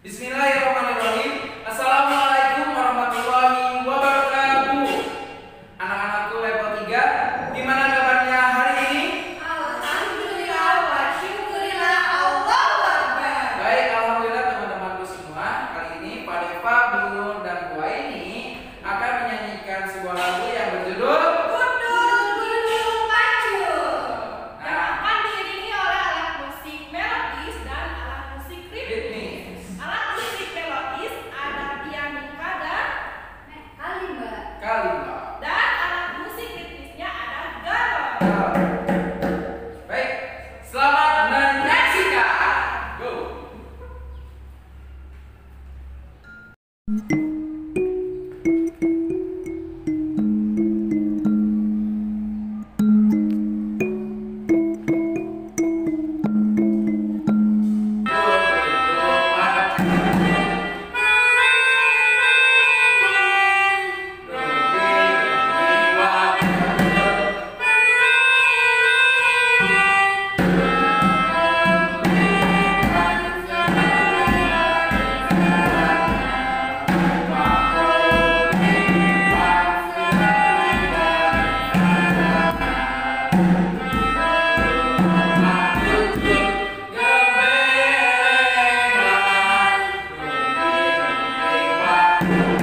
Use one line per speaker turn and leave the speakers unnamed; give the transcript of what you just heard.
Bismillahirrahmanirrahim. Assalamualaikum warahmatullahi wabarakatuh. Anak-anakku level 3, gimana kabarnya hari ini?
Alhamdulillah wa syukurillah Allahu Akbar.
Baik, alhamdulillah teman-temanku semua. Kali ini Pak Deva, Bu Nur, dan Bu Aini akan menyanyikan sebuah lagu yang berjudul
Gundul Gundul Pacu.
Nah,
Yang akan diiringi oleh alat musik melodis dan alat musik ritmis.
ritmis.
Alat musik melodis ada pianika dan kalimba.
Kalimba.
Dan alat musik ritmisnya ada gamelan.
Baik, selamat menyaksikan. Go. Thank you.